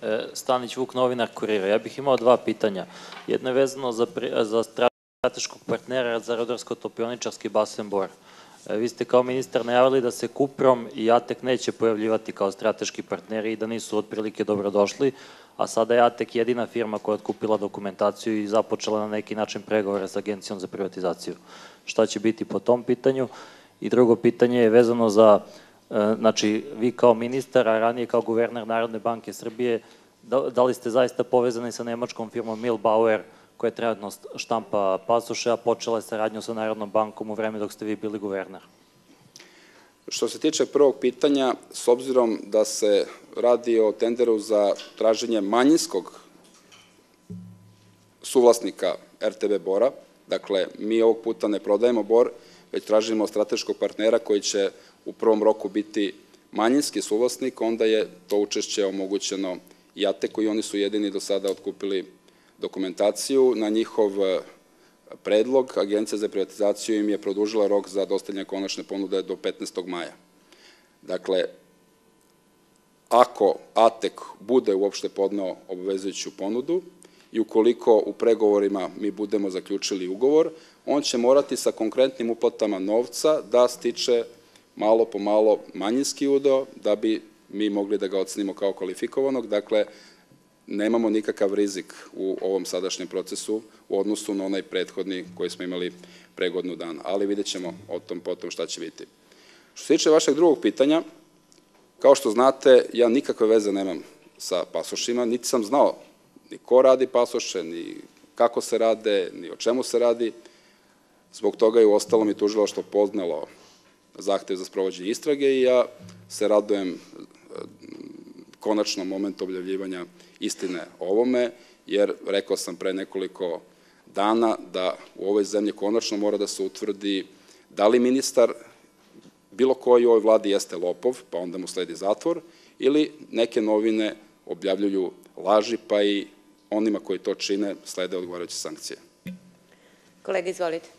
Stanić Vuk, novinar Kurira. Ja bih imao dva pitanja. Jedno je vezano za strateškog partnera za rudarsko-topioničarski basen Bor. Vi ste kao ministar najavili da se Kuprom i Atek neće pojavljivati kao strateški partneri i da nisu otprilike dobrodošli, a sada je Atek jedina firma koja je otkupila dokumentaciju i započela na neki način pregovore sa Agencijom za privatizaciju. Šta će biti po tom pitanju? I drugo pitanje je vezano za, znači, vi kao ministar, a ranije kao guverner Narodne banke Srbije, da li ste zaista povezani sa nemačkom firmom Milbauer, koja trenutno štampa pasoše, a počela je saradnju sa Narodnom bankom u vreme dok ste vi bili guverner? Što se tiče prvog pitanja, s obzirom da se radi o tenderu za traženje manjinskog suvlasnika RTB Bora, dakle, mi ovog puta ne prodajemo Bor, već tražimo strateškog partnera koji će u prvom roku biti manjinski suvlasnik, onda je to učešće omogućeno i Ateku i oni su jedini do sada otkupili dokumentaciju. Na njihov predlog Agencija za privatizaciju im je produžila rok za dostavljanje konačne ponude do 15. maja. Dakle, ako Atek bude uopšte podneo obavezujuću ponudu i ukoliko u pregovorima mi budemo zaključili ugovor, on će morati sa konkretnim uplatama novca da stiče malo po malo manjinski udeo da bi mi mogli da ga ocenimo kao kvalifikovanog. Dakle, nemamo nikakav rizik u ovom sadašnjem procesu u odnosu na onaj prethodni koji smo imali pre godinu dana, ali vidjet ćemo o tom potom šta će biti. Što se tiče vašeg drugog pitanja, kao što znate, ja nikakve veze nemam sa pasošima, niti sam znao ni ko radi pasoše, ni kako se rade, ni o čemu se radi. Zbog toga je u ostalom i tužilaštvo podnelo zahtev za sprovođenje istrage i ja se radujem konačnom momentu objavljivanja istine o ovome, jer rekao sam pre nekoliko dana da u ovoj zemlji konačno mora da se utvrdi da li ministar bilo koji u ovoj vladi jeste lopov, pa onda mu sledi zatvor, ili neke novine objavljuju laži, pa i onima koji to čine slede odgovarajuće sankcije. Kolega, izvolite.